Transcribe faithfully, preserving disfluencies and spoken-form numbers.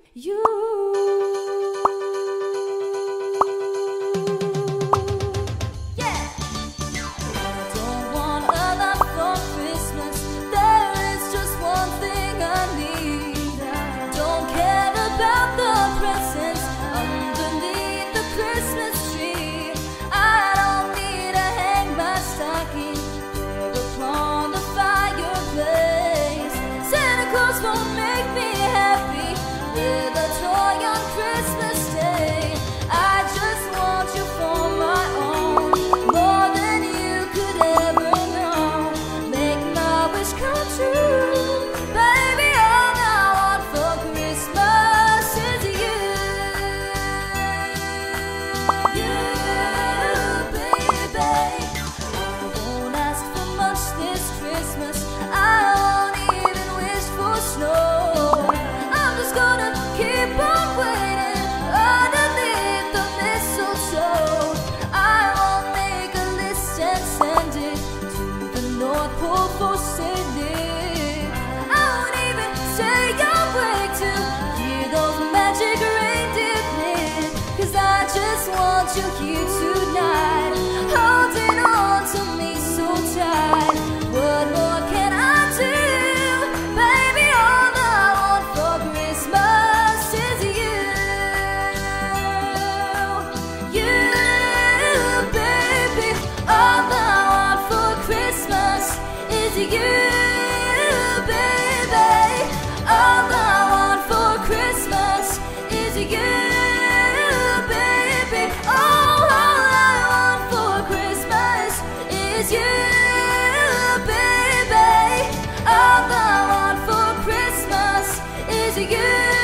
you. Yeah. Don't want a lot for Christmas. There is just one thing I need. Don't care about the presents underneath the Christmas tree. I don't need to hang my stocking there upon the fireplace. Santa Claus won't make me happy with a toy on Christmas Day. I just want you for my own, more than you could ever know. Make my wish come true, baby. All I want for Christmas is you. You, baby. I won't ask for much this Christmas. I won't even wish for snow. I'm just gonna keep on waiting underneath the mistletoe. I won't make a list and send it to the North Pole for Saint Nick. I won't even stay awake to hear those magic reindeer click. 'Cause I just want you here tonight, holding on to me so tight. What more can I do? Baby, all I want for Christmas is you. You, baby. All I want for Christmas is you, baby. All I want for Christmas is you, baby. Oh, all I want for Christmas is you, baby. All I want for Christmas is you.